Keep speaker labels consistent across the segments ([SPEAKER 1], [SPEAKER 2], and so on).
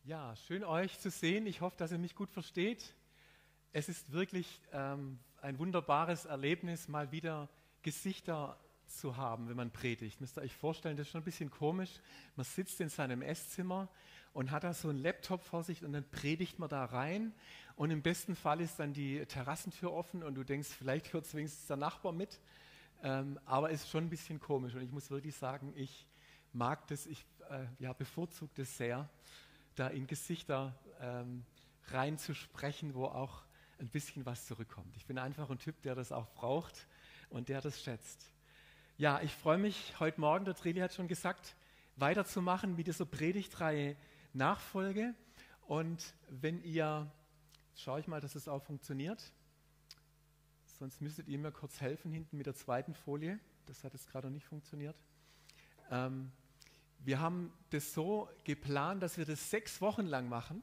[SPEAKER 1] Ja, schön euch zu sehen. Ich hoffe, dass ihr mich gut versteht. Es ist wirklich ein wunderbares Erlebnis, mal wieder Gesichter zu haben, wenn man predigt. Müsst ihr euch vorstellen, das ist schon ein bisschen komisch. Man sitzt in seinem Esszimmer und hat da so einen Laptop vor sich und dann predigt man da rein und im besten Fall ist dann die Terrassentür offen und du denkst, vielleicht hört wenigstens der Nachbar mit. Aber es ist schon ein bisschen komisch und ich muss wirklich sagen, ich mag das, ich bevorzuge das sehr, da in Gesichter reinzusprechen, wo auch ein bisschen was zurückkommt. Ich bin einfach ein Typ, der das auch braucht und der das schätzt. Ja, ich freue mich heute Morgen, der Treli hat schon gesagt, weiterzumachen mit dieser Predigtreihe Nachfolge. Und wenn ihr, schaue ich mal, dass es auch funktioniert, sonst müsstet ihr mir kurz helfen hinten mit der zweiten Folie. Das hat jetzt gerade noch nicht funktioniert. Wir haben das so geplant, dass wir das 6 Wochen lang machen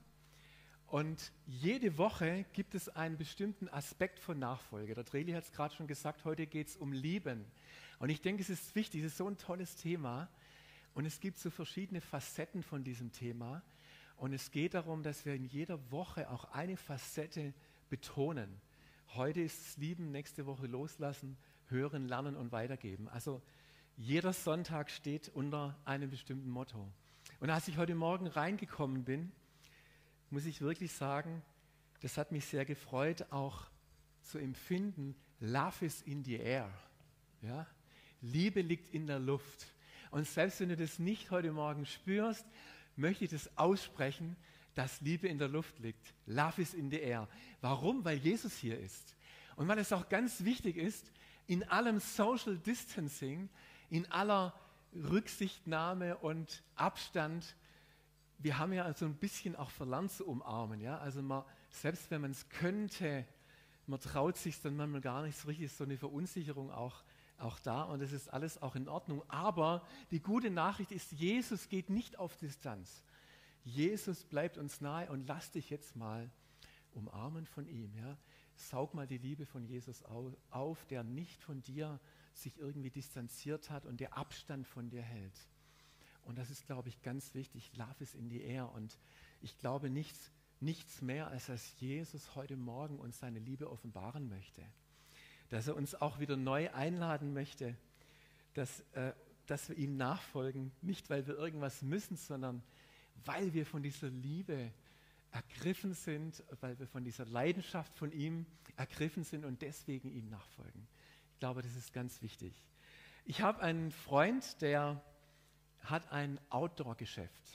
[SPEAKER 1] und jede Woche gibt es einen bestimmten Aspekt von Nachfolge. Der Treli hat es gerade schon gesagt, heute geht es um Lieben. Und ich denke, es ist wichtig, es ist so ein tolles Thema und es gibt so verschiedene Facetten von diesem Thema. Und es geht darum, dass wir in jeder Woche auch eine Facette betonen. Heute ist es Lieben, nächste Woche loslassen, hören, lernen und weitergeben. Also jeder Sonntag steht unter einem bestimmten Motto. Und als ich heute Morgen reingekommen bin, muss ich wirklich sagen, das hat mich sehr gefreut, auch zu empfinden, Love is in the air. Ja? Liebe liegt in der Luft. Und selbst wenn du das nicht heute Morgen spürst, möchte ich das aussprechen, dass Liebe in der Luft liegt. Love is in the air. Warum? Weil Jesus hier ist. Und weil es auch ganz wichtig ist, in allem Social Distancing, in aller Rücksichtnahme und Abstand, wir haben ja also ein bisschen auch verlernt zu umarmen. Ja? Also selbst wenn man es könnte, man traut sich dann manchmal gar nicht so richtig, ist so eine Verunsicherung auch da und es ist alles auch in Ordnung. Aber die gute Nachricht ist, Jesus geht nicht auf Distanz. Jesus bleibt uns nahe und lass dich jetzt mal umarmen von ihm. Ja? Saug mal die Liebe von Jesus auf, der nicht von dir sich irgendwie distanziert hat und der Abstand von dir hält. Und das ist, glaube ich, ganz wichtig. Love is in the air. Und ich glaube nichts mehr, als dass Jesus heute Morgen uns seine Liebe offenbaren möchte. Dass er uns auch wieder neu einladen möchte, dass wir ihm nachfolgen. Nicht, weil wir irgendwas müssen, sondern weil wir von dieser Liebe ergriffen sind, weil wir von dieser Leidenschaft von ihm ergriffen sind und deswegen ihm nachfolgen. Ich glaube, das ist ganz wichtig. Ich habe einen Freund, der hat ein Outdoor-Geschäft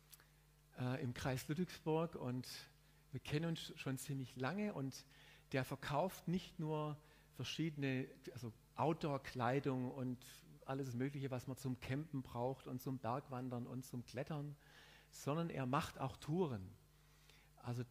[SPEAKER 1] im Kreis Ludwigsburg und wir kennen uns schon ziemlich lange und der verkauft nicht nur verschiedene, also Outdoor-Kleidung und alles Mögliche, was man zum Campen braucht und zum Bergwandern und zum Klettern, sondern er macht auch Touren. Also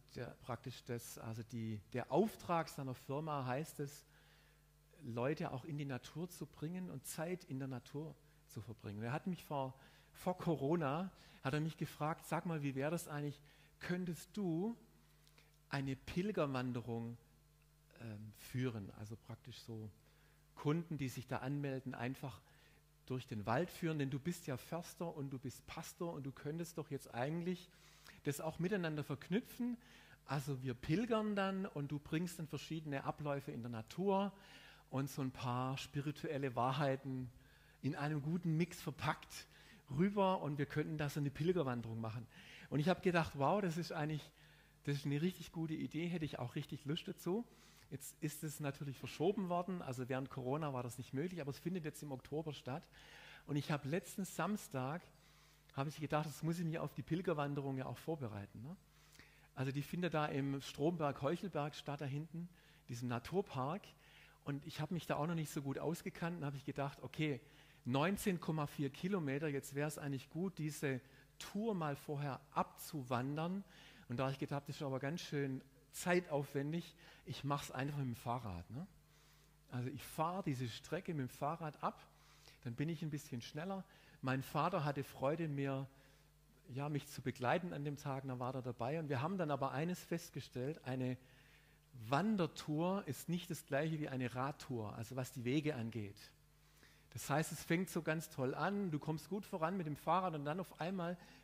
[SPEAKER 1] der Auftrag seiner Firma heißt es, Leute auch in die Natur zu bringen und Zeit in der Natur zu verbringen. Er hat mich vor Corona, hat er mich gefragt, sag mal, wie wäre das eigentlich, könntest du eine Pilgerwanderung führen? Also praktisch so Kunden, die sich da anmelden, einfach durch den Wald führen, denn du bist ja Förster und du bist Pastor und du könntest doch jetzt eigentlich das auch miteinander verknüpfen. Also wir pilgern dann und du bringst dann verschiedene Abläufe in der Natur und so ein paar spirituelle Wahrheiten in einem guten Mix verpackt rüber und wir könnten da so eine Pilgerwanderung machen. Und ich habe gedacht, wow, das ist eine richtig gute Idee, hätte ich auch richtig Lust dazu. Jetzt ist es natürlich verschoben worden, also während Corona war das nicht möglich, aber es findet jetzt im Oktober statt. Und ich habe letzten Samstag, habe ich gedacht, das muss ich mich auf die Pilgerwanderung ja auch vorbereiten. Ne? Also die findet da im Stromberg-Heuchelberg statt, da hinten, diesem Naturpark. Und ich habe mich da auch noch nicht so gut ausgekannt und habe ich gedacht, okay, 19,4 Kilometer, jetzt wäre es eigentlich gut, diese Tour mal vorher abzuwandern. Und da habe ich gedacht, das ist aber ganz schön zeitaufwendig, ich mache es einfach mit dem Fahrrad. Ne? Also ich fahre diese Strecke mit dem Fahrrad ab, dann bin ich ein bisschen schneller. Mein Vater hatte Freude, mich zu begleiten an dem Tag, da war er dabei. Und wir haben dann aber eines festgestellt, eine Wandertour ist nicht das gleiche wie eine Radtour, also was die Wege angeht. Das heißt, es fängt so ganz toll an, du kommst gut voran mit dem Fahrrad und dann auf einmal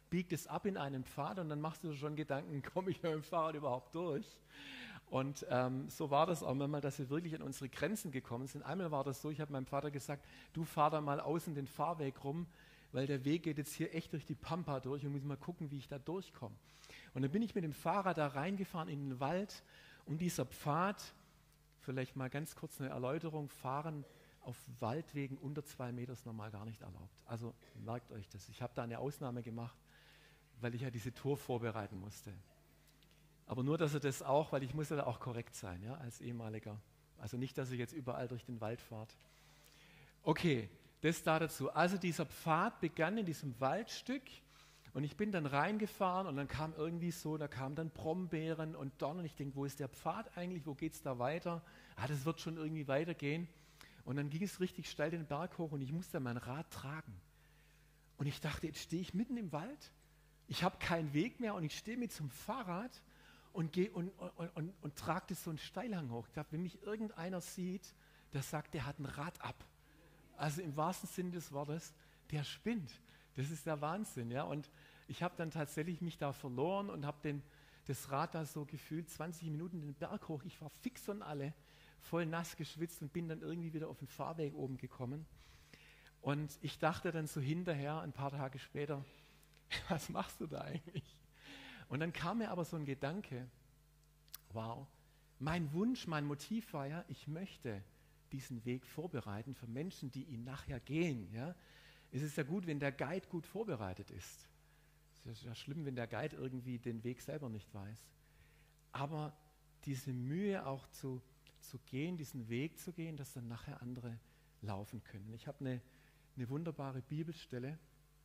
[SPEAKER 1] biegt es ab in einen Pfad und dann machst du dir schon Gedanken, komme ich mit dem Fahrrad überhaupt durch? Und so war das auch manchmal, dass wir wirklich an unsere Grenzen gekommen sind. Einmal war das so, ich habe meinem Vater gesagt, du fahr da mal außen den Fahrweg rum, weil der Weg geht jetzt hier echt durch die Pampa durch und muss mal gucken, wie ich da durchkomme. Und dann bin ich mit dem Fahrrad da reingefahren in den Wald und dieser Pfad, vielleicht mal ganz kurz eine Erläuterung, fahren auf Waldwegen unter 2 Meter ist normal gar nicht erlaubt. Also merkt euch das. Ich habe da eine Ausnahme gemacht, weil ich ja diese Tour vorbereiten musste. Aber nur, dass ihr das auch, weil ich muss ja da auch korrekt sein, ja, als ehemaliger. Also nicht, dass ihr jetzt überall durch den Wald fahrt. Okay, das da dazu. Also dieser Pfad begann in diesem Waldstück und ich bin dann reingefahren und dann kam irgendwie so, da kamen dann Brombeeren und Dornen. Ich denke, wo ist der Pfad eigentlich? Wo geht es da weiter? Das wird schon irgendwie weitergehen. Und dann ging es richtig steil den Berg hoch und ich musste mein Rad tragen. Und ich dachte, jetzt stehe ich mitten im Wald, ich habe keinen Weg mehr und ich stehe mit zum Fahrrad und gehe und trage das so einen Steilhang hoch. Ich dachte, wenn mich irgendeiner sieht, der sagt, der hat ein Rad ab. Also im wahrsten Sinne des Wortes, der spinnt. Das ist der Wahnsinn. Ja? Und ich habe dann tatsächlich mich da verloren und habe das Rad da so gefühlt 20 Minuten den Berg hoch. Ich war fix und alle, voll nass geschwitzt und bin dann irgendwie wieder auf den Fahrweg oben gekommen. Und ich dachte dann so hinterher, ein paar Tage später, was machst du da eigentlich? Und dann kam mir aber so ein Gedanke, wow, mein Wunsch, mein Motiv war ja, ich möchte diesen Weg vorbereiten für Menschen, die ihn nachher gehen. Ja? Es ist ja gut, wenn der Guide gut vorbereitet ist. Es ist ja schlimm, wenn der Guide irgendwie den Weg selber nicht weiß. Aber diese Mühe auch zu gehen, diesen Weg zu gehen, dass dann nachher andere laufen können. Ich habe eine wunderbare Bibelstelle.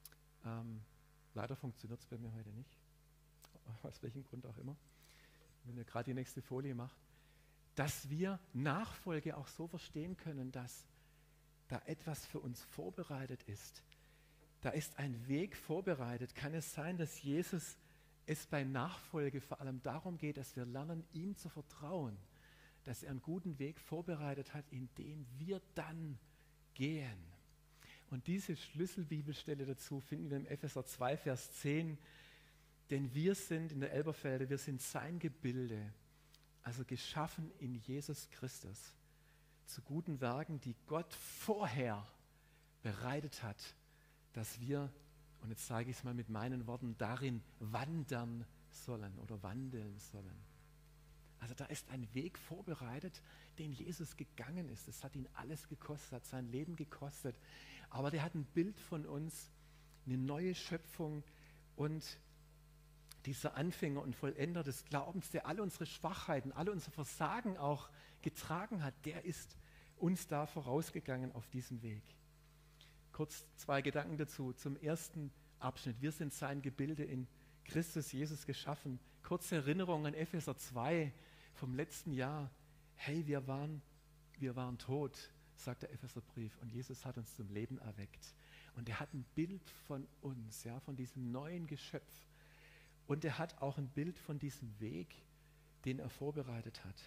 [SPEAKER 1] Leider funktioniert es bei mir heute nicht. Aus welchem Grund auch immer. Wenn ihr gerade die nächste Folie macht. Dass wir Nachfolge auch so verstehen können, dass da etwas für uns vorbereitet ist. Da ist ein Weg vorbereitet. Kann es sein, dass Jesus es bei Nachfolge vor allem darum geht, dass wir lernen, ihm zu vertrauen, dass er einen guten Weg vorbereitet hat, in dem wir dann gehen. Und diese Schlüsselbibelstelle dazu finden wir im Epheser 2, Vers 10. Denn wir sind in der Elberfelde, wir sind sein Gebilde, also geschaffen in Jesus Christus, zu guten Werken, die Gott vorher bereitet hat, dass wir, und jetzt sage ich es mal mit meinen Worten, darin wandern sollen oder wandeln sollen. Also da ist ein Weg vorbereitet, den Jesus gegangen ist. Das hat ihn alles gekostet, hat sein Leben gekostet. Aber der hat ein Bild von uns, eine neue Schöpfung und dieser Anfänger und Vollender des Glaubens, der alle unsere Schwachheiten, alle unser Versagen auch getragen hat, der ist uns da vorausgegangen auf diesem Weg. Kurz 2 Gedanken dazu. Zum ersten Abschnitt. Wir sind sein Gebilde in Christus Jesus geschaffen. Kurze Erinnerung an Epheser 2 vom letzten Jahr. Hey, wir waren tot, sagt der Epheserbrief, und Jesus hat uns zum Leben erweckt. Und er hat ein Bild von uns, ja, von diesem neuen Geschöpf. Und er hat auch ein Bild von diesem Weg, den er vorbereitet hat.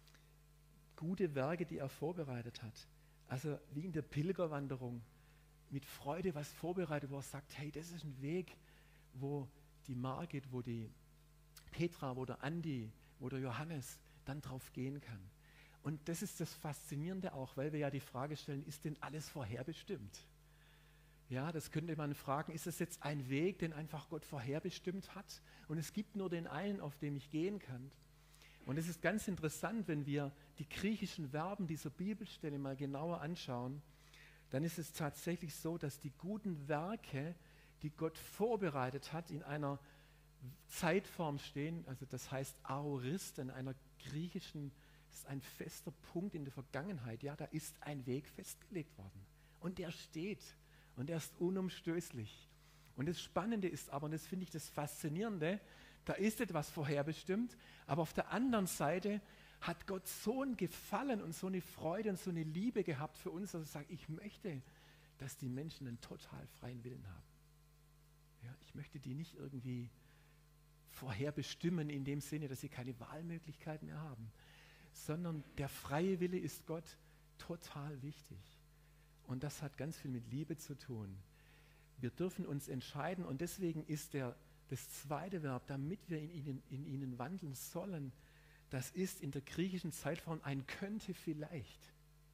[SPEAKER 1] Gute Werke, die er vorbereitet hat. Also wie in der Pilgerwanderung, mit Freude was vorbereitet, wo er sagt, hey, das ist ein Weg, wo die Margit, wo die Petra, wo der Andi, wo der Johannes dann drauf gehen kann. Und das ist das Faszinierende auch, weil wir ja die Frage stellen, ist denn alles vorherbestimmt? Ja, das könnte man fragen, ist es jetzt ein Weg, den einfach Gott vorherbestimmt hat und es gibt nur den einen, auf dem ich gehen kann? Und es ist ganz interessant, wenn wir die griechischen Verben dieser Bibelstelle mal genauer anschauen, dann ist es tatsächlich so, dass die guten Werke, die Gott vorbereitet hat, in einer Zeitform stehen, also das heißt Aorist, in einer griechischen, das ist ein fester Punkt in der Vergangenheit, ja, da ist ein Weg festgelegt worden und der steht und der ist unumstößlich. Und das Spannende ist aber, und das finde ich das Faszinierende, da ist etwas vorherbestimmt, aber auf der anderen Seite hat Gott so ein Gefallen und so eine Freude und so eine Liebe gehabt für uns, dass er sagt, ich möchte, dass die Menschen einen total freien Willen haben. Ja, ich möchte die nicht irgendwie vorherbestimmen in dem Sinne, dass sie keine Wahlmöglichkeit mehr haben, sondern der freie Wille ist Gott total wichtig. Und das hat ganz viel mit Liebe zu tun. Wir dürfen uns entscheiden und deswegen ist das zweite Verb, damit wir in ihnen wandeln sollen, das ist in der griechischen Zeitform ein könnte vielleicht.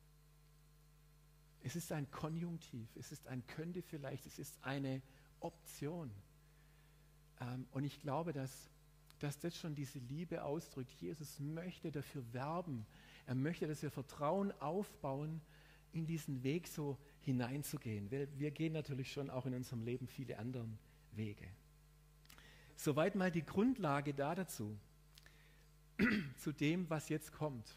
[SPEAKER 1] Es ist ein Konjunktiv, es ist ein könnte vielleicht, es ist eine Option. Und ich glaube, dass das schon diese Liebe ausdrückt. Jesus möchte dafür werben. Er möchte, dass wir Vertrauen aufbauen, in diesen Weg so hineinzugehen. Wir gehen natürlich schon auch in unserem Leben viele andere Wege. Soweit mal die Grundlage dazu, zu dem, was jetzt kommt.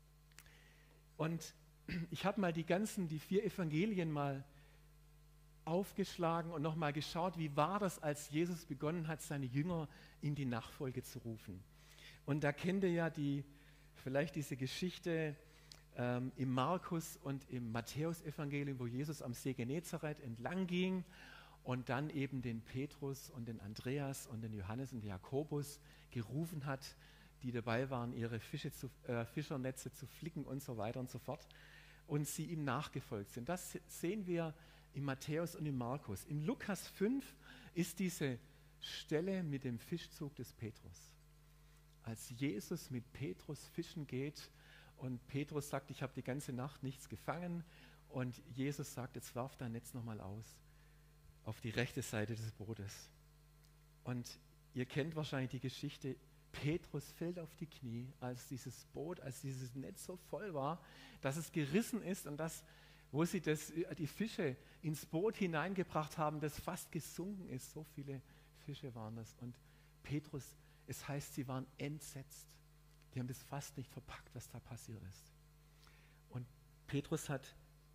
[SPEAKER 1] Und ich habe mal die 4 Evangelien mal aufgeschlagen und nochmal geschaut, wie war das, als Jesus begonnen hat, seine Jünger in die Nachfolge zu rufen. Und da kennt ihr ja vielleicht diese Geschichte im Markus und im Matthäus-Evangelium, wo Jesus am See Genezareth entlang ging und dann eben den Petrus und den Andreas und den Johannes und den Jakobus gerufen hat, die dabei waren, ihre Fischernetze zu flicken und so weiter und so fort. Und sie ihm nachgefolgt sind. Das sehen wir im Matthäus und im Markus. Im Lukas 5 ist diese Stelle mit dem Fischzug des Petrus. Als Jesus mit Petrus fischen geht und Petrus sagt, ich habe die ganze Nacht nichts gefangen und Jesus sagt, jetzt werf dein Netz nochmal aus auf die rechte Seite des Bootes. Und ihr kennt wahrscheinlich die Geschichte, Petrus fällt auf die Knie, als dieses Netz so voll war, dass es gerissen ist und wo sie die Fische ins Boot hineingebracht haben, das fast gesunken ist. So viele Fische waren das. Und Petrus, es heißt, sie waren entsetzt. Die haben das fast nicht verpackt, was da passiert ist. Und Petrus hat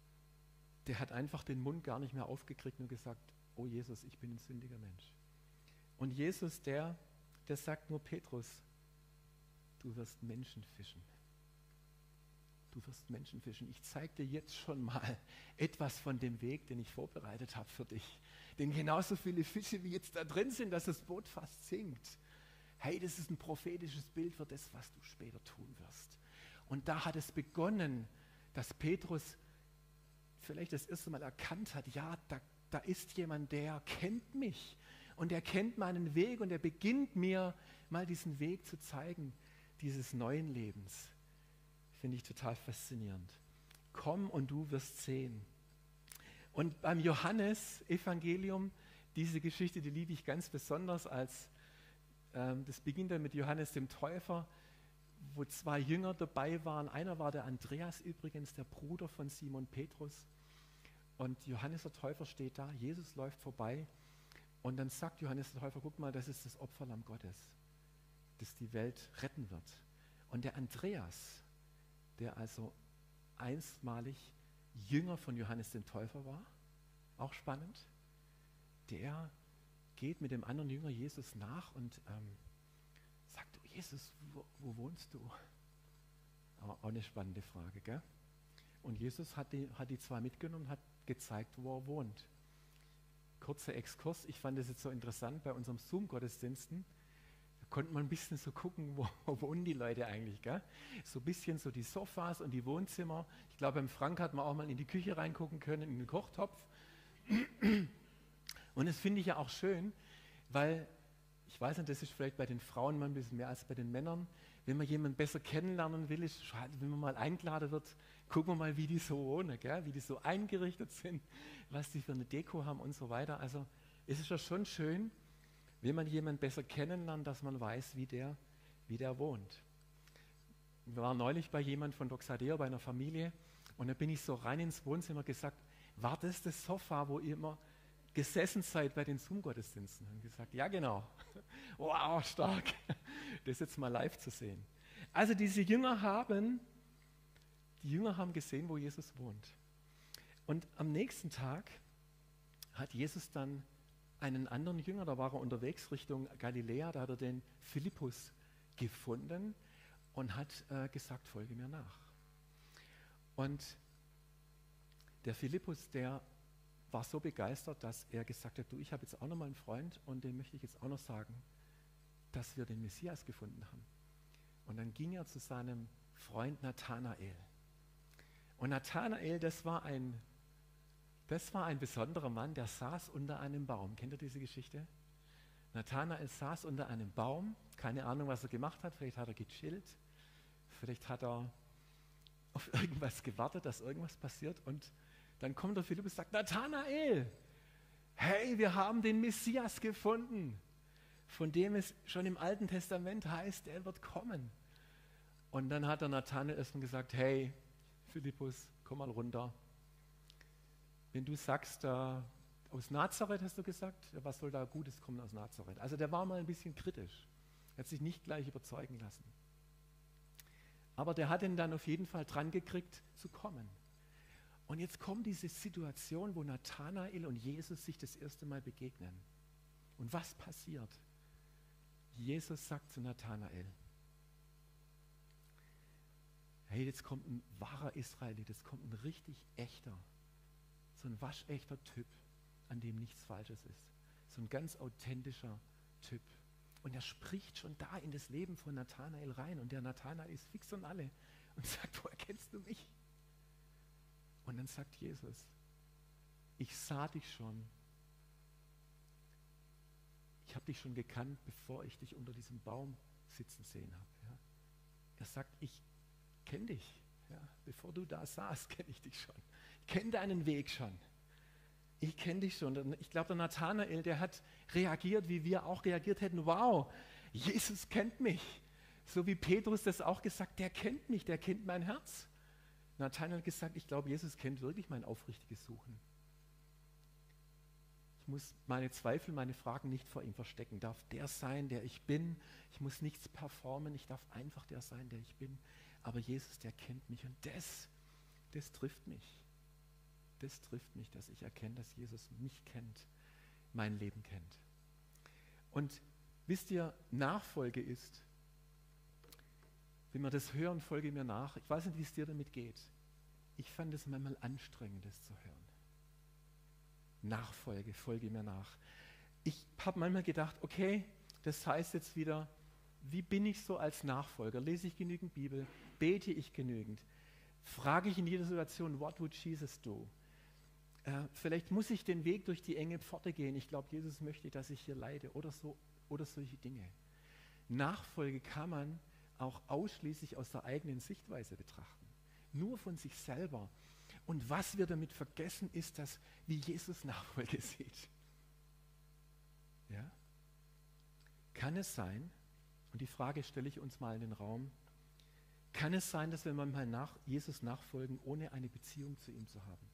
[SPEAKER 1] einfach den Mund gar nicht mehr aufgekriegt und gesagt, oh Jesus, ich bin ein sündiger Mensch. Und Jesus, der sagt nur, Petrus, du wirst Menschen fischen. Du wirst Menschen fischen. Ich zeige dir jetzt schon mal etwas von dem Weg, den ich vorbereitet habe für dich. Denn genauso viele Fische, wie jetzt da drin sind, dass das Boot fast sinkt. Hey, das ist ein prophetisches Bild für das, was du später tun wirst. Und da hat es begonnen, dass Petrus vielleicht das erste Mal erkannt hat, ja, da ist jemand, der kennt mich. Und er kennt meinen Weg und er beginnt mir mal diesen Weg zu zeigen, dieses neuen Lebens. Finde ich total faszinierend. Komm und du wirst sehen. Und beim Johannes-Evangelium, diese Geschichte, die liebe ich ganz besonders, das beginnt dann mit Johannes dem Täufer, wo 2 Jünger dabei waren. Einer war der Andreas übrigens, der Bruder von Simon Petrus. Und Johannes der Täufer steht da, Jesus läuft vorbei. Und dann sagt Johannes der Täufer, guck mal, das ist das Opferlamm Gottes, das die Welt retten wird. Und der Andreas, der also einstmalig Jünger von Johannes dem Täufer war, auch spannend, der geht mit dem anderen Jünger Jesus nach und sagt, Jesus, wo wohnst du? Aber auch eine spannende Frage, gell? Und Jesus hat die 2 mitgenommen und hat gezeigt, wo er wohnt. Kurzer Exkurs, ich fand das jetzt so interessant bei unserem Zoom-Gottesdiensten. Da konnte man ein bisschen so gucken, wo wohnen die Leute eigentlich, gell? So ein bisschen so die Sofas und die Wohnzimmer. Ich glaube, beim Frank hat man auch mal in die Küche reingucken können, in den Kochtopf. Und das finde ich ja auch schön, weil, ich weiß nicht, das ist vielleicht bei den Frauen mal ein bisschen mehr als bei den Männern, wenn man jemanden besser kennenlernen will, wenn man mal eingeladen wird, gucken wir mal, wie die so wohnen, gell? Wie die so eingerichtet sind, was die für eine Deko haben und so weiter. Also es ist ja schon schön, wenn man jemanden besser kennenlernt, dass man weiß, wie der wohnt. Wir waren neulich bei jemandem von Doxadeo, bei einer Familie, und da bin ich so rein ins Wohnzimmer gesagt, war das Sofa, wo ihr immer gesessen seid bei den Zoom-Gottesdiensten? Und gesagt, ja genau. Wow, stark. Das jetzt mal live zu sehen. Also diese Jünger haben gesehen, wo Jesus wohnt. Und am nächsten Tag hat Jesus dann einen anderen Jünger, da war er unterwegs Richtung Galiläa, da hat er den Philippus gefunden und hat gesagt, folge mir nach. Und der Philippus, der war so begeistert, dass er gesagt hat, du, ich habe jetzt auch noch mal einen Freund und dem möchte ich jetzt auch noch sagen, dass wir den Messias gefunden haben. Und dann ging er zu seinem Freund Nathanael. Und Nathanael, das war ein Das war ein besonderer Mann, der saß unter einem Baum. Kennt ihr diese Geschichte? Nathanael saß unter einem Baum, keine Ahnung, was er gemacht hat. Vielleicht hat er gechillt, vielleicht hat er auf irgendwas gewartet, dass irgendwas passiert. Und dann kommt der Philippus und sagt, Nathanael, hey, wir haben den Messias gefunden, von dem es schon im Alten Testament heißt, er wird kommen. Und dann hat der Nathanael erstmal gesagt, hey, Philippus, komm mal runter. Wenn du sagst, aus Nazareth hast du gesagt, was soll da Gutes kommen aus Nazareth? Also der war mal ein bisschen kritisch, er hat sich nicht gleich überzeugen lassen. Aber der hat ihn dann auf jeden Fall dran gekriegt zu kommen. Und jetzt kommt diese Situation, wo Nathanael und Jesus sich das erste Mal begegnen. Und was passiert? Jesus sagt zu Nathanael, hey, jetzt kommt ein wahrer Israelit, jetzt kommt ein richtig echter, so ein waschechter Typ, an dem nichts Falsches ist. So ein ganz authentischer Typ. Und er spricht schon da in das Leben von Nathanael rein. Und der Nathanael ist fix und alle und sagt, woher kennst du mich? Und dann sagt Jesus, ich sah dich schon. Ich habe dich schon gekannt, bevor ich dich unter diesem Baum sitzen sehen habe. Ja. Er sagt, ich kenne dich. Ja. Bevor du da saßt, kenne ich dich schon. Ich kenne deinen Weg schon. Ich kenne dich schon. Und ich glaube, der Nathanael, der hat reagiert, wie wir auch reagiert hätten. Wow, Jesus kennt mich. So wie Petrus das auch gesagt, der kennt mich, der kennt mein Herz. Nathanael hat gesagt, ich glaube, Jesus kennt wirklich mein aufrichtiges Suchen. Ich muss meine Zweifel, meine Fragen nicht vor ihm verstecken. Darf der sein, der ich bin. Ich muss nichts performen, ich darf einfach der sein, der ich bin. Aber Jesus, der kennt mich und das trifft mich. Das trifft mich, dass ich erkenne, dass Jesus mich kennt, mein Leben kennt. Und wisst ihr, Nachfolge ist, wenn wir das hören, folge mir nach. Ich weiß nicht, wie es dir damit geht. Ich fand es manchmal anstrengend, das zu hören. Nachfolge, folge mir nach. Ich habe manchmal gedacht, okay, das heißt jetzt wieder, wie bin ich so als Nachfolger? Lese ich genügend Bibel? Bete ich genügend? Frage ich in jeder Situation, what would Jesus do? Vielleicht muss ich den Weg durch die enge Pforte gehen. Ich glaube, Jesus möchte, dass ich hier leide oder so oder solche Dinge. Nachfolge kann man auch ausschließlich aus der eigenen Sichtweise betrachten. Nur von sich selber. Und was wir damit vergessen, ist, dass wie Jesus Nachfolge sieht. Ja? Kann es sein, und die Frage stelle ich uns mal in den Raum, kann es sein, dass wir manchmal Jesus nachfolgen, ohne eine Beziehung zu ihm zu haben?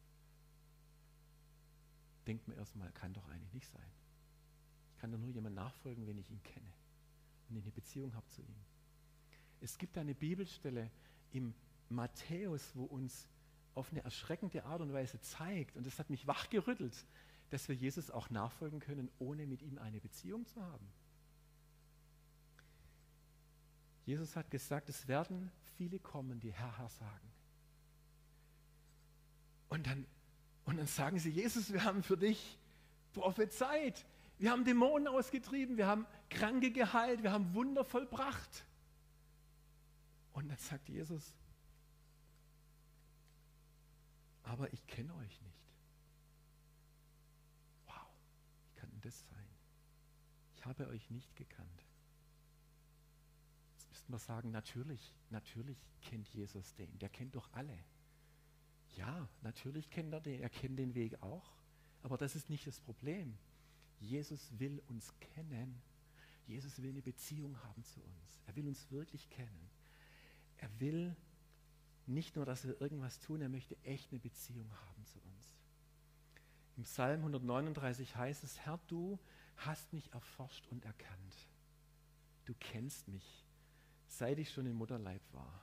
[SPEAKER 1] Denkt man erstmal, kann doch eigentlich nicht sein. Ich kann doch nur jemand nachfolgen, wenn ich ihn kenne und eine Beziehung habe zu ihm. Es gibt eine Bibelstelle im Matthäus, wo uns auf eine erschreckende Art und Weise zeigt, und das hat mich wachgerüttelt, dass wir Jesus auch nachfolgen können, ohne mit ihm eine Beziehung zu haben. Jesus hat gesagt, es werden viele kommen, die Herr, Herr sagen. Und dann sagen sie, Jesus, wir haben für dich prophezeit. Wir haben Dämonen ausgetrieben, wir haben Kranke geheilt, wir haben Wunder vollbracht. Und dann sagt Jesus, aber ich kenne euch nicht. Wow, wie kann denn das sein? Ich habe euch nicht gekannt. Jetzt müssten wir sagen, natürlich kennt Jesus den. Der kennt doch alle. Ja, natürlich kennt er den. Er kennt den Weg auch. Aber das ist nicht das Problem. Jesus will uns kennen. Jesus will eine Beziehung haben zu uns. Er will uns wirklich kennen. Er will nicht nur, dass wir irgendwas tun, er möchte echt eine Beziehung haben zu uns. Im Psalm 139 heißt es, Herr, du hast mich erforscht und erkannt. Du kennst mich, seit ich schon im Mutterleib war.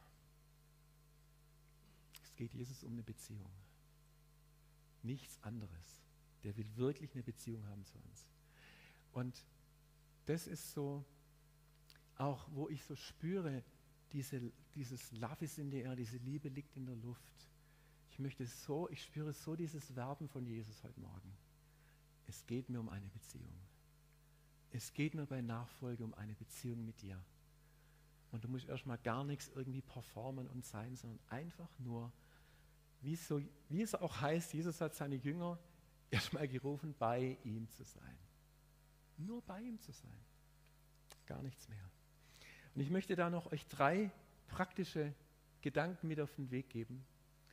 [SPEAKER 1] Es geht Jesus um eine Beziehung. Nichts anderes. Der will wirklich eine Beziehung haben zu uns. Und das ist so, auch wo ich so spüre, dieses Love is in the air, diese Liebe liegt in der Luft. Ich spüre so dieses Werben von Jesus heute Morgen. Es geht mir um eine Beziehung. Es geht mir bei Nachfolge um eine Beziehung mit dir. Und du musst erstmal gar nichts irgendwie performen und sein, sondern einfach nur wie es auch heißt, Jesus hat seine Jünger erstmal gerufen, bei ihm zu sein. Nur bei ihm zu sein. Gar nichts mehr. Und ich möchte da noch euch 3 praktische Gedanken mit auf den Weg geben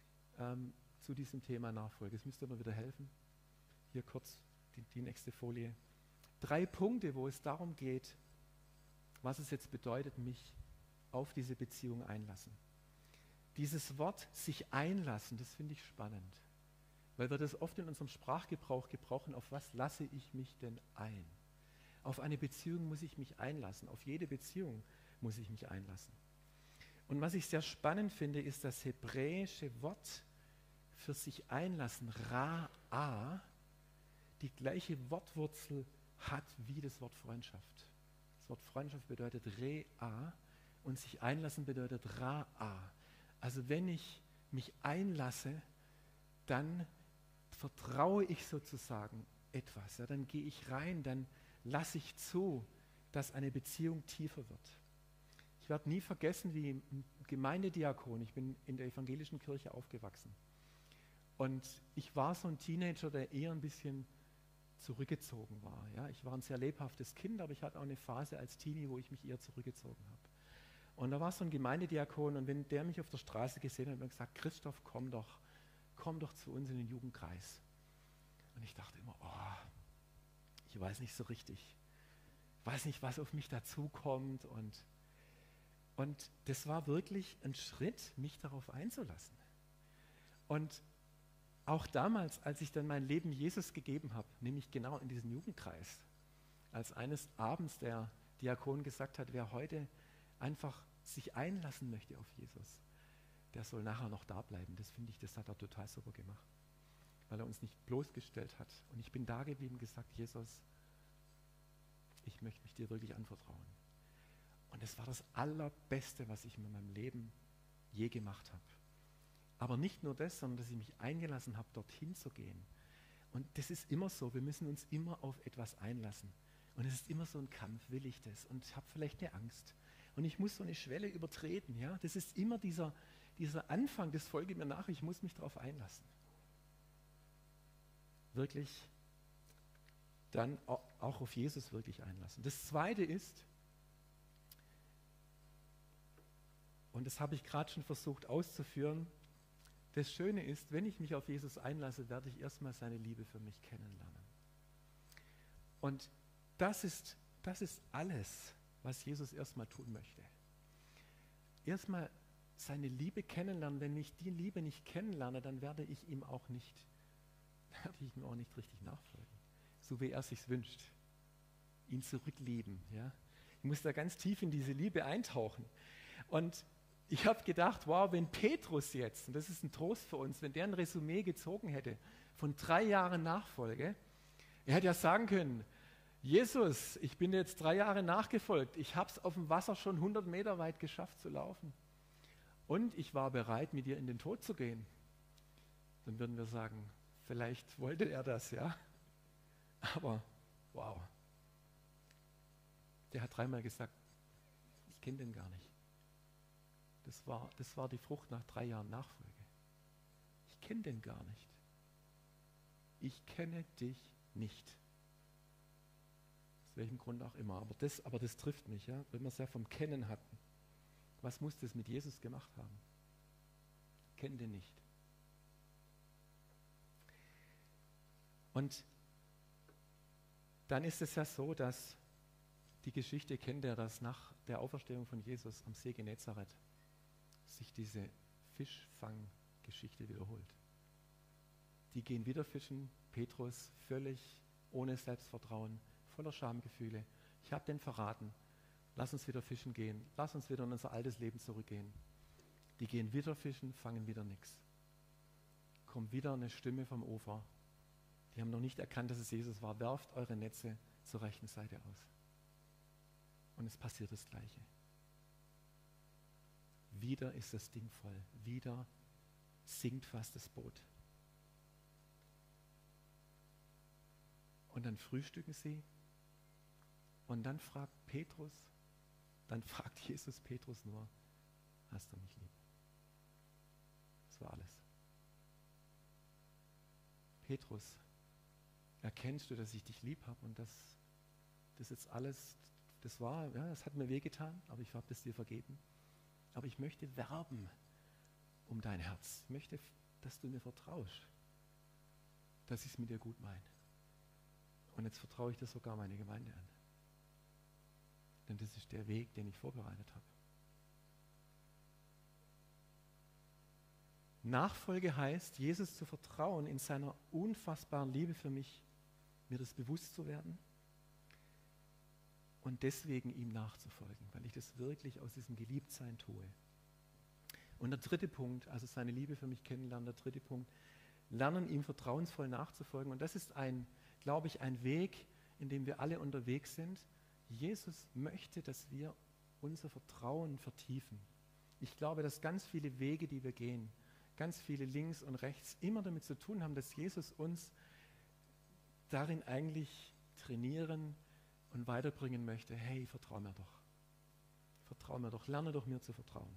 [SPEAKER 1] zu diesem Thema Nachfolge. Es müsste mir wieder helfen. Hier kurz die nächste Folie. 3 Punkte, wo es darum geht, was es jetzt bedeutet, mich auf diese Beziehung einlassen. Dieses Wort sich einlassen, das finde ich spannend, weil wir das oft in unserem Sprachgebrauch gebrauchen. Auf was lasse ich mich denn ein? Auf eine Beziehung muss ich mich einlassen. Auf jede Beziehung muss ich mich einlassen. Und was ich sehr spannend finde, ist das hebräische Wort für sich einlassen, Ra'a, die gleiche Wortwurzel hat wie das Wort Freundschaft. Das Wort Freundschaft bedeutet Re'a und sich einlassen bedeutet Ra'a. Also wenn ich mich einlasse, dann vertraue ich sozusagen etwas. Ja, dann gehe ich rein, dann lasse ich zu, dass eine Beziehung tiefer wird. Ich werde nie vergessen, wie Gemeindediakon, ich bin in der evangelischen Kirche aufgewachsen. Und ich war so ein Teenager, der eher ein bisschen zurückgezogen war. Ja, ich war ein sehr lebhaftes Kind, aber ich hatte auch eine Phase als Teenie, wo ich mich eher zurückgezogen habe. Und da war so ein Gemeindediakon und wenn der mich auf der Straße gesehen hat, hat er gesagt, Christoph, komm doch zu uns in den Jugendkreis. Und ich dachte immer, ich weiß nicht so richtig. Ich weiß nicht, was auf mich dazukommt. Und das war wirklich ein Schritt, mich darauf einzulassen. Und auch damals, als ich dann mein Leben Jesus gegeben habe, nämlich genau in diesem Jugendkreis, als eines Abends der Diakon gesagt hat, wer heute einfach sich einlassen möchte auf Jesus, der soll nachher noch da bleiben. Das finde ich, das hat er total super gemacht, weil er uns nicht bloßgestellt hat. Und ich bin da geblieben und gesagt, Jesus, ich möchte mich dir wirklich anvertrauen. Und es war das Allerbeste, was ich in meinem Leben je gemacht habe. Aber nicht nur das, sondern dass ich mich eingelassen habe, dorthin zu gehen. Und das ist immer so, wir müssen uns immer auf etwas einlassen. Und es ist immer so ein Kampf, will ich das? Und ich habe vielleicht eine Angst. Und ich muss so eine Schwelle übertreten. Ja? Das ist immer dieser Anfang, das folge mir nach, ich muss mich darauf einlassen. Wirklich dann auch auf Jesus wirklich einlassen. Das Zweite ist, und das habe ich gerade schon versucht auszuführen, das Schöne ist, wenn ich mich auf Jesus einlasse, werde ich erstmal seine Liebe für mich kennenlernen. Und das ist alles, was Jesus erstmal tun möchte. Erstmal seine Liebe kennenlernen. Wenn ich die Liebe nicht kennenlerne, dann werde ich ihm auch nicht richtig nachfolgen. So wie er sich wünscht. Ihn zurücklieben. Ja? Ich muss da ganz tief in diese Liebe eintauchen. Und ich habe gedacht, wow, wenn Petrus jetzt, und das ist ein Trost für uns, wenn der ein Resümee gezogen hätte von 3 Jahren Nachfolge, er hätte ja sagen können, Jesus, ich bin jetzt 3 Jahre nachgefolgt, ich habe es auf dem Wasser schon 100 Meter weit geschafft zu laufen und ich war bereit, mit dir in den Tod zu gehen. Dann würden wir sagen, vielleicht wollte er das, ja, aber wow. Der hat 3-mal gesagt, ich kenne den gar nicht. Das war die Frucht nach 3 Jahren Nachfolge. Ich kenne den gar nicht. Ich kenne dich nicht. Aus welchem Grund auch immer. Aber das trifft mich, ja, wenn wir es ja vom Kennen hatten. Was muss das mit Jesus gemacht haben? Ich kenne den nicht. Und dann ist es ja so, dass die Geschichte kennt ihr, dass nach der Auferstehung von Jesus am See Genezareth sich diese Fischfanggeschichte wiederholt. Die gehen wieder fischen, Petrus völlig ohne Selbstvertrauen, voller Schamgefühle. Ich habe den verraten, lass uns wieder fischen gehen, lass uns wieder in unser altes Leben zurückgehen. Die gehen wieder fischen, fangen wieder nichts. Kommt wieder eine Stimme vom Ufer. Die haben noch nicht erkannt, dass es Jesus war. Werft eure Netze zur rechten Seite aus. Und es passiert das Gleiche. Wieder ist das Ding voll. Wieder sinkt fast das Boot. Und dann frühstücken sie. Und dann fragt Jesus Petrus nur, hast du mich lieb? Das war alles. Petrus, erkennst du, dass ich dich lieb habe und dass das jetzt alles, das war, ja, das hat mir wehgetan, aber ich habe das dir vergeben. Aber ich möchte werben um dein Herz. Ich möchte, dass du mir vertraust, dass ich es mit dir gut meine. Und jetzt vertraue ich das sogar meine Gemeinde an. Denn das ist der Weg, den ich vorbereitet habe. Nachfolge heißt, Jesus zu vertrauen, in seiner unfassbaren Liebe für mich, mir das bewusst zu werden und deswegen ihm nachzufolgen, weil ich das wirklich aus diesem Geliebtsein tue. Und der dritte Punkt, also seine Liebe für mich kennenlernen, der dritte Punkt, lernen, ihm vertrauensvoll nachzufolgen. Und das ist glaube ich, ein Weg, in dem wir alle unterwegs sind. Jesus möchte, dass wir unser Vertrauen vertiefen. Ich glaube, dass ganz viele Wege, die wir gehen, ganz viele links und rechts, immer damit zu tun haben, dass Jesus uns darin eigentlich trainieren und weiterbringen möchte. Hey, vertrau mir doch, lerne doch mir zu vertrauen.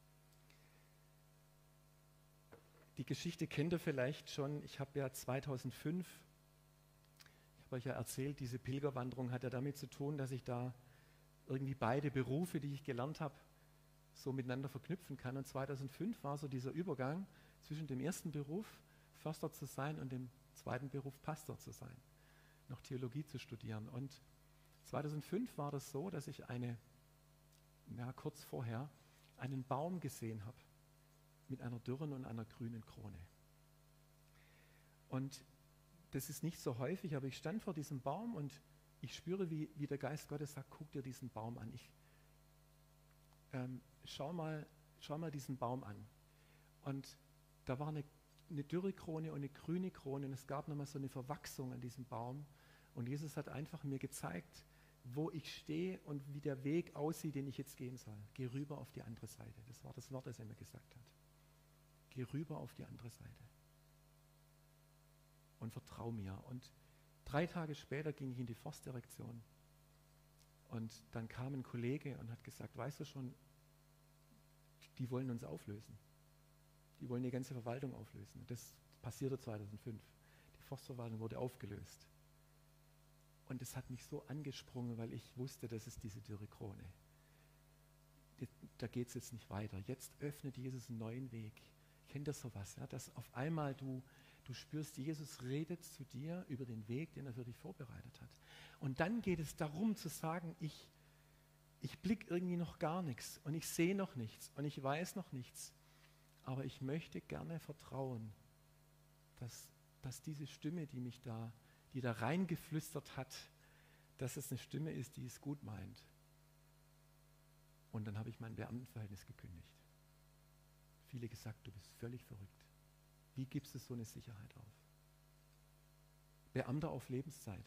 [SPEAKER 1] Die Geschichte kennt ihr vielleicht schon. Ich habe ja 2005, ich habe euch ja erzählt, diese Pilgerwanderung hat ja damit zu tun, dass ich da irgendwie beide Berufe, die ich gelernt habe, so miteinander verknüpfen kann. Und 2005 war so dieser Übergang zwischen dem ersten Beruf, Förster zu sein, und dem zweiten Beruf, Pastor zu sein, noch Theologie zu studieren. Und 2005 war das so, dass ich kurz vorher einen Baum gesehen habe mit einer dürren und einer grünen Krone. Und das ist nicht so häufig, aber ich stand vor diesem Baum und ich spüre, wie der Geist Gottes sagt, guck dir diesen Baum an. Schau mal diesen Baum an. Und da war eine dürre Krone und eine grüne Krone und es gab nochmal so eine Verwachsung an diesem Baum. Und Jesus hat einfach mir gezeigt, wo ich stehe und wie der Weg aussieht, den ich jetzt gehen soll. Geh rüber auf die andere Seite. Das war das Wort, das er mir gesagt hat. Geh rüber auf die andere Seite. Und vertrau mir. Und 3 Tage später ging ich in die Forstdirektion. Und dann kam ein Kollege und hat gesagt, weißt du schon, die wollen uns auflösen. Die wollen die ganze Verwaltung auflösen. Das passierte 2005. Die Forstverwaltung wurde aufgelöst. Und es hat mich so angesprungen, weil ich wusste, das ist diese dürre Krone. Da geht es jetzt nicht weiter. Jetzt öffnet Jesus einen neuen Weg. Kennt ihr sowas? Ja? Dass auf einmal du spürst, Jesus redet zu dir über den Weg, den er für dich vorbereitet hat. Und dann geht es darum zu sagen, ich blicke irgendwie noch gar nichts und ich sehe noch nichts und ich weiß noch nichts. Aber ich möchte gerne vertrauen, dass diese Stimme, die da reingeflüstert hat, dass es eine Stimme ist, die es gut meint. Und dann habe ich mein Beamtenverhältnis gekündigt. Viele gesagt, du bist völlig verrückt. Wie gibst du so eine Sicherheit auf? Beamter auf Lebenszeit.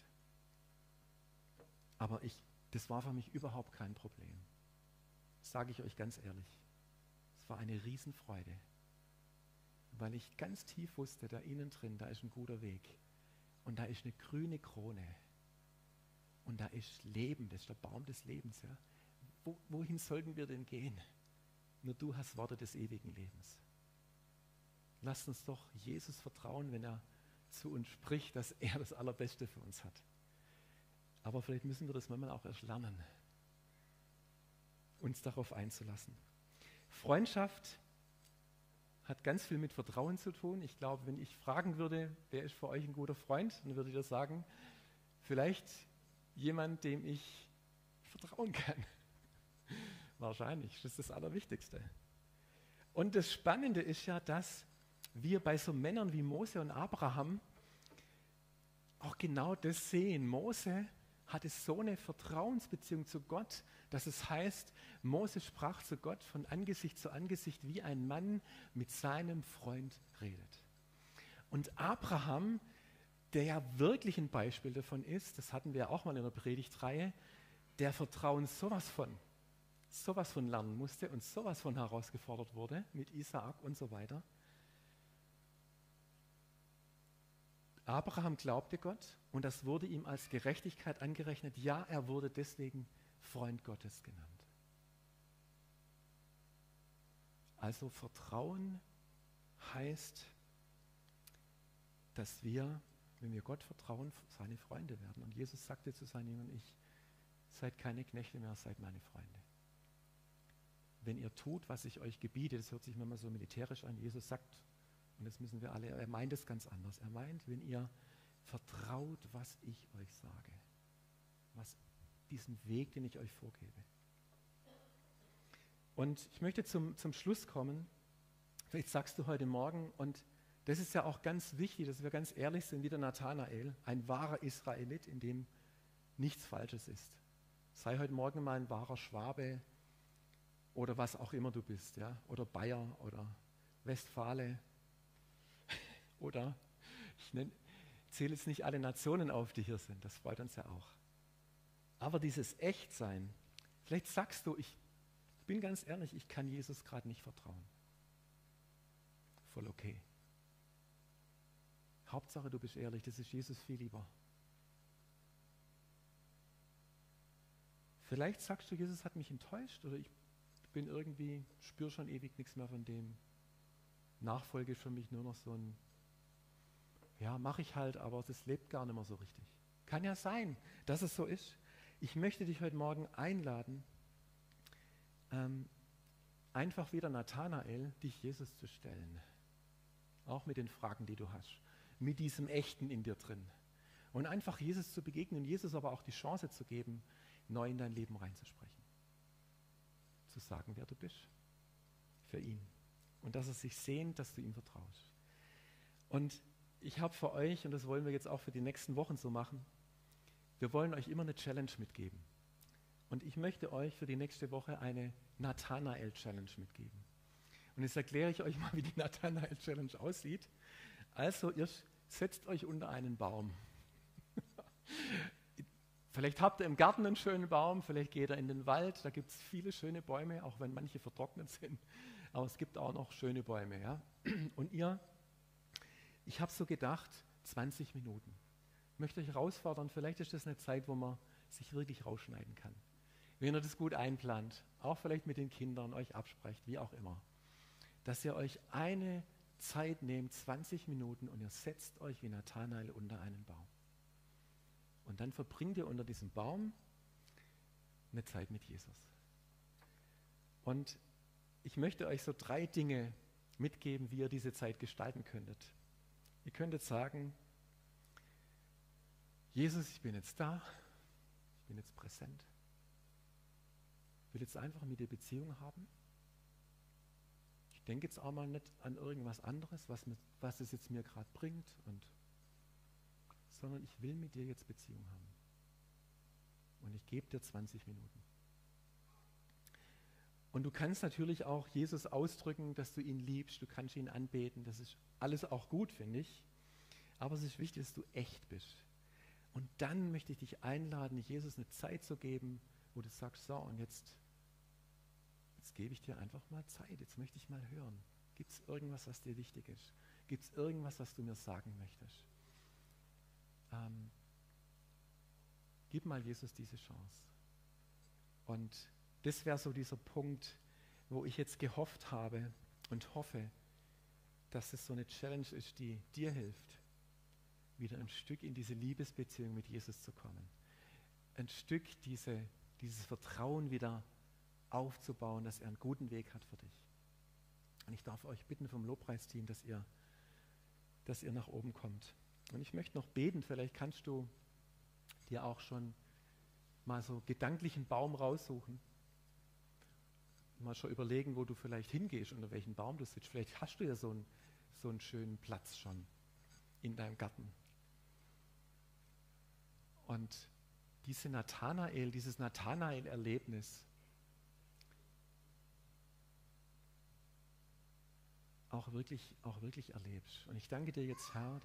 [SPEAKER 1] Aber das war für mich überhaupt kein Problem. Das sage ich euch ganz ehrlich. Es war eine Riesenfreude, weil ich ganz tief wusste, da innen drin, da ist ein guter Weg. Und da ist eine grüne Krone. Und da ist Leben, das ist der Baum des Lebens. Ja? Wohin sollten wir denn gehen? Nur du hast Worte des ewigen Lebens. Lasst uns doch Jesus vertrauen, wenn er zu uns spricht, dass er das Allerbeste für uns hat. Aber vielleicht müssen wir das manchmal auch erst lernen, uns darauf einzulassen. Freundschaft hat ganz viel mit Vertrauen zu tun. Ich glaube, wenn ich fragen würde, wer ist für euch ein guter Freund, dann würde ich das sagen, vielleicht jemand, dem ich vertrauen kann. Wahrscheinlich, das ist das Allerwichtigste. Und das Spannende ist ja, dass wir bei so Männern wie Mose und Abraham auch genau das sehen. Mose hatte so eine Vertrauensbeziehung zu Gott, dass es heißt, Mose sprach zu Gott von Angesicht zu Angesicht, wie ein Mann mit seinem Freund redet. Und Abraham, der ja wirklich ein Beispiel davon ist, das hatten wir auch mal in der Predigtreihe, der Vertrauen sowas von lernen musste und sowas von herausgefordert wurde mit Isaak und so weiter. Abraham glaubte Gott und das wurde ihm als Gerechtigkeit angerechnet. Ja, er wurde deswegen Freund Gottes genannt. Also Vertrauen heißt, dass wir, wenn wir Gott vertrauen, seine Freunde werden. Und Jesus sagte zu seinen Jüngern, seid keine Knechte mehr, seid meine Freunde. Wenn ihr tut, was ich euch gebiete, das hört sich manchmal so militärisch an, Jesus sagt, und das müssen wir alle, er meint es ganz anders. Er meint, wenn ihr vertraut, was ich euch sage, diesen Weg, den ich euch vorgebe. Und ich möchte zum Schluss kommen. Vielleicht sagst du heute Morgen, und das ist ja auch ganz wichtig, dass wir ganz ehrlich sind, wie der Nathanael, ein wahrer Israelit, in dem nichts Falsches ist. Sei heute Morgen mal ein wahrer Schwabe oder was auch immer du bist, ja? Oder Bayer oder Westfale oder zähle jetzt nicht alle Nationen auf, die hier sind, das freut uns ja auch. Aber dieses Echtsein, vielleicht sagst du, ich bin ganz ehrlich, ich kann Jesus gerade nicht vertrauen. Voll okay. Hauptsache, du bist ehrlich, das ist Jesus viel lieber. Vielleicht sagst du, Jesus hat mich enttäuscht oder ich bin irgendwie, spüre schon ewig nichts mehr von dem. Nachfolge ist für mich nur noch so ein, ja, mache ich halt, aber das lebt gar nicht mehr so richtig. Kann ja sein, dass es so ist. Ich möchte dich heute Morgen einladen, einfach wieder Nathanael, dich Jesus zu stellen. Auch mit den Fragen, die du hast. Mit diesem Echten in dir drin. Und einfach Jesus zu begegnen und Jesus aber auch die Chance zu geben, neu in dein Leben reinzusprechen. Zu sagen, wer du bist. Für ihn. Und dass er sich sehnt, dass du ihm vertraust. Und ich habe für euch, und das wollen wir jetzt auch für die nächsten Wochen so machen, wir wollen euch immer eine Challenge mitgeben. Und ich möchte euch für die nächste Woche eine Nathanael-Challenge mitgeben. Und jetzt erkläre ich euch mal, wie die Nathanael-Challenge aussieht. Also, ihr setzt euch unter einen Baum. Vielleicht habt ihr im Garten einen schönen Baum, vielleicht geht ihr in den Wald, da gibt es viele schöne Bäume, auch wenn manche vertrocknet sind. Aber es gibt auch noch schöne Bäume. Ja? Und ich habe so gedacht, 20 Minuten. Ich möchte euch herausfordern, vielleicht ist das eine Zeit, wo man sich wirklich rausschneiden kann. Wenn ihr das gut einplant, auch vielleicht mit den Kindern, euch absprecht, wie auch immer, dass ihr euch eine Zeit nehmt, 20 Minuten, und ihr setzt euch wie Nathanael unter einen Baum. Und dann verbringt ihr unter diesem Baum eine Zeit mit Jesus. Und ich möchte euch so 3 Dinge mitgeben, wie ihr diese Zeit gestalten könntet. Ihr könntet sagen, Jesus, ich bin jetzt da, ich bin jetzt präsent. Ich will jetzt einfach mit dir Beziehung haben. Ich denke jetzt auch mal nicht an irgendwas anderes, was es jetzt mir gerade bringt, sondern ich will mit dir jetzt Beziehung haben. Und ich gebe dir 20 Minuten. Und du kannst natürlich auch Jesus ausdrücken, dass du ihn liebst, du kannst ihn anbeten, das ist alles auch gut, finde ich. Aber es ist wichtig, dass du echt bist. Und dann möchte ich dich einladen, Jesus eine Zeit zu geben, wo du sagst, so, und jetzt gebe ich dir einfach mal Zeit, jetzt möchte ich mal hören. Gibt es irgendwas, was dir wichtig ist? Gibt es irgendwas, was du mir sagen möchtest? Gib mal Jesus diese Chance. Und das wäre so dieser Punkt, wo ich jetzt gehofft habe und hoffe, dass es so eine Challenge ist, die dir hilft, wieder ein Stück in diese Liebesbeziehung mit Jesus zu kommen. Ein Stück dieses Vertrauen wieder aufzubauen, dass er einen guten Weg hat für dich. Und ich darf euch bitten vom Lobpreisteam, dass ihr nach oben kommt. Und ich möchte noch beten, vielleicht kannst du dir auch schon mal so gedanklich einen Baum raussuchen. Mal schon überlegen, wo du vielleicht hingehst, unter welchem Baum du sitzt. Vielleicht hast du ja so einen schönen Platz schon in deinem Garten. Und dieses Nathanael-Erlebnis auch wirklich erlebst. Und ich danke dir jetzt, Herr,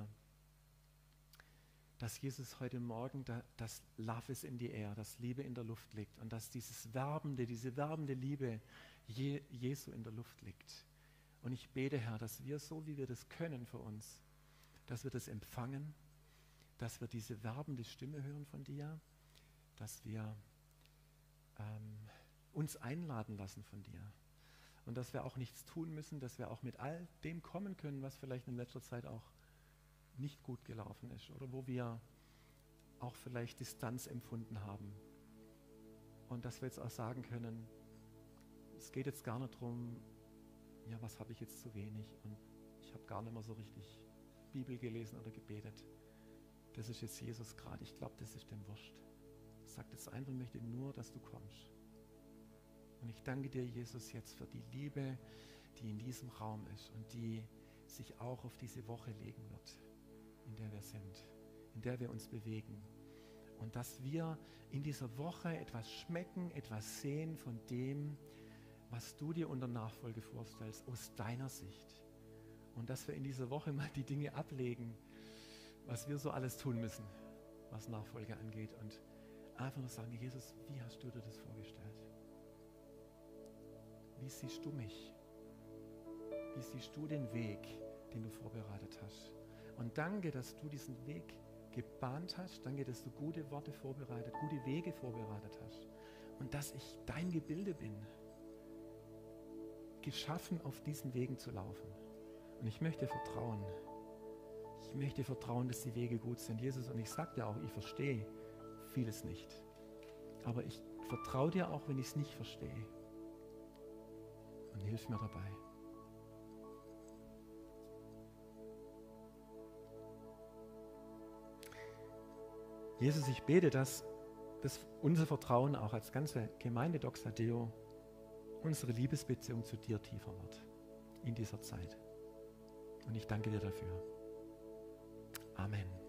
[SPEAKER 1] dass Jesus heute Morgen das Love is in the air, das Liebe in der Luft liegt und dass diese werbende Liebe Jesu in der Luft liegt. Und ich bete, Herr, dass wir, so wie wir das können für uns, dass wir das empfangen, dass wir diese werbende Stimme hören von dir, dass wir uns einladen lassen von dir und dass wir auch nichts tun müssen, dass wir auch mit all dem kommen können, was vielleicht in letzter Zeit auch nicht gut gelaufen ist oder wo wir auch vielleicht Distanz empfunden haben. Und dass wir jetzt auch sagen können, es geht jetzt gar nicht darum, ja, was habe ich jetzt zu wenig und ich habe gar nicht mehr so richtig Bibel gelesen oder gebetet. Das ist jetzt Jesus gerade. Ich glaube, das ist dem wurscht. Sagt jetzt einfach, ich möchte nur, dass du kommst. Und ich danke dir, Jesus, jetzt für die Liebe, die in diesem Raum ist und die sich auch auf diese Woche legen wird, in der wir sind, in der wir uns bewegen. Und dass wir in dieser Woche etwas schmecken, etwas sehen von dem, was du dir unter Nachfolge vorstellst, aus deiner Sicht. Und dass wir in dieser Woche mal die Dinge ablegen, was wir so alles tun müssen, was Nachfolge angeht. Und einfach nur sagen, Jesus, wie hast du dir das vorgestellt? Wie siehst du mich? Wie siehst du den Weg, den du vorbereitet hast? Und danke, dass du diesen Weg gebahnt hast. Danke, dass du gute Worte vorbereitet, gute Wege vorbereitet hast. Und dass ich dein Gebilde bin, geschaffen, auf diesen Wegen zu laufen. Und ich möchte vertrauen. Ich möchte vertrauen, dass die Wege gut sind, Jesus. Und ich sage dir auch, ich verstehe vieles nicht. Aber ich vertraue dir auch, wenn ich es nicht verstehe. Und hilf mir dabei. Jesus, ich bete, dass unser Vertrauen auch als ganze Gemeinde Doxadeo, unsere Liebesbeziehung zu dir tiefer wird in dieser Zeit. Und ich danke dir dafür. Amen.